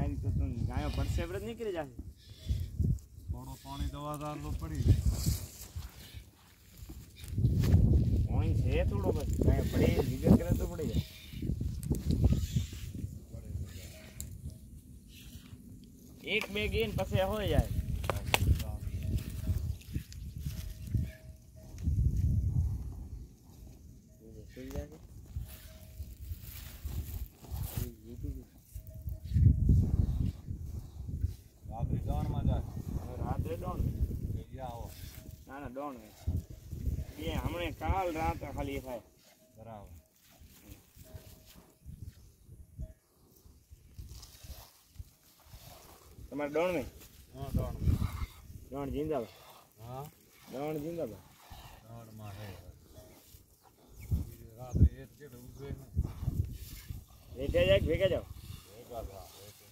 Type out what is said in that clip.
time तो तुम गायों पर से व्रत निकल जाए थोड़ो पानी दवादार लो पड़ी पानी से थोड़ो बस गायों पड़े जिगर करे तो पड़े जाए एक बैग इन पसे हो जाए चल जाए रात्रि डॉन में जा रात्रे डॉन या हो ना ना डॉन है ये हमने काल रात खाली है बराबर तुम्हारे डॉन में हां डॉन डॉन जिंदा है हां डॉन जिंदा है डॉन में है रात्रि एक के दूसरे में भेजा जाए भेजा जाओ एक बात